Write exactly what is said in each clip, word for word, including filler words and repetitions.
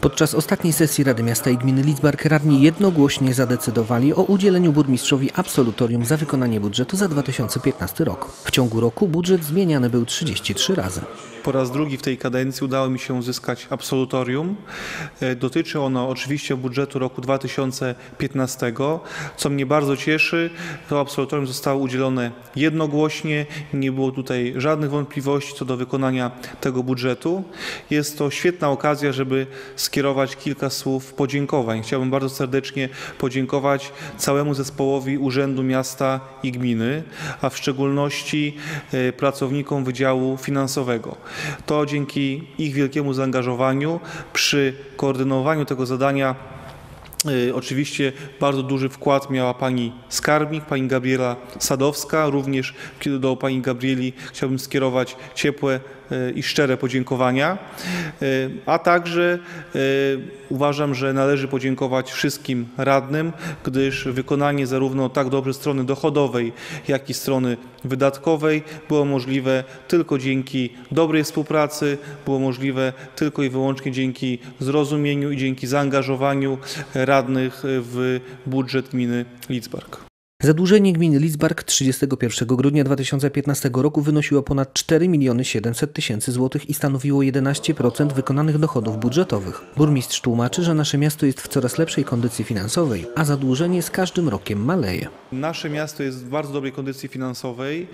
Podczas ostatniej sesji Rady Miasta i Gminy Lidzbark radni jednogłośnie zadecydowali o udzieleniu burmistrzowi absolutorium za wykonanie budżetu za dwa tysiące piętnasty rok. W ciągu roku budżet zmieniany był trzydzieści trzy razy. Po raz drugi w tej kadencji udało mi się uzyskać absolutorium. Dotyczy ono oczywiście budżetu roku dwa tysiące piętnastego. Co mnie bardzo cieszy, to absolutorium zostało udzielone jednogłośnie. Nie było tutaj żadnych wątpliwości co do wykonania tego budżetu. Jest to świetna okazja, żeby skierować kilka słów podziękowań. Chciałbym bardzo serdecznie podziękować całemu zespołowi Urzędu Miasta i Gminy, a w szczególności pracownikom Wydziału Finansowego. To dzięki ich wielkiemu zaangażowaniu przy koordynowaniu tego zadania oczywiście bardzo duży wkład miała pani skarbnik, pani Gabriela Sadowska. Również do pani Gabrieli chciałbym skierować ciepłe i szczere podziękowania, a także uważam, że należy podziękować wszystkim radnym, gdyż wykonanie zarówno tak dobrze strony dochodowej, jak i strony wydatkowej było możliwe tylko dzięki dobrej współpracy, było możliwe tylko i wyłącznie dzięki zrozumieniu i dzięki zaangażowaniu radnych w budżet gminy Lidzbark. Zadłużenie gminy Lidzbark trzydziestego pierwszego grudnia dwa tysiące piętnastego roku wynosiło ponad cztery miliony siedemset tysięcy złotych i stanowiło jedenaście procent wykonanych dochodów budżetowych. Burmistrz tłumaczy, że nasze miasto jest w coraz lepszej kondycji finansowej, a zadłużenie z każdym rokiem maleje. Nasze miasto jest w bardzo dobrej kondycji finansowej.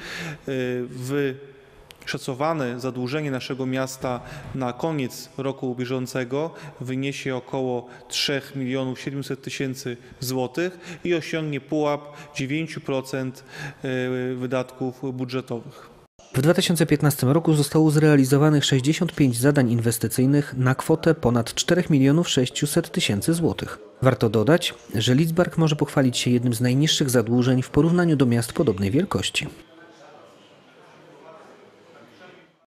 W Szacowane zadłużenie naszego miasta na koniec roku bieżącego wyniesie około trzech milionów siedemset tysięcy złotych i osiągnie pułap dziewięć procent wydatków budżetowych. W dwa tysiące piętnastym roku zostało zrealizowanych sześćdziesiąt pięć zadań inwestycyjnych na kwotę ponad czterech milionów sześciuset tysięcy złotych. Warto dodać, że Lidzbark może pochwalić się jednym z najniższych zadłużeń w porównaniu do miast podobnej wielkości.